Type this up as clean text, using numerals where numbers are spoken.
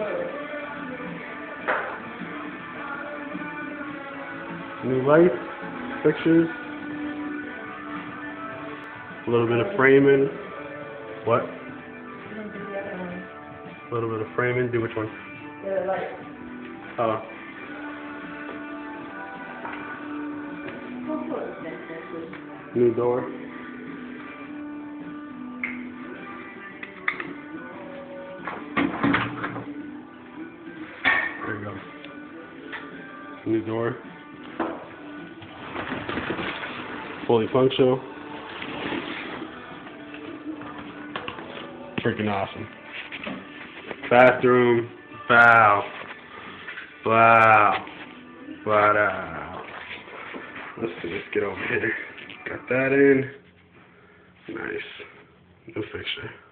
New lights, fixtures, a little bit of framing. What? A little bit of framing. Do which one? The light. Oh. New door. There you go. New door. Fully functional. Freaking awesome. Bathroom. Wow. Wow. Wow. Let's see. Let's get over here. Got that in. Nice. New fixture.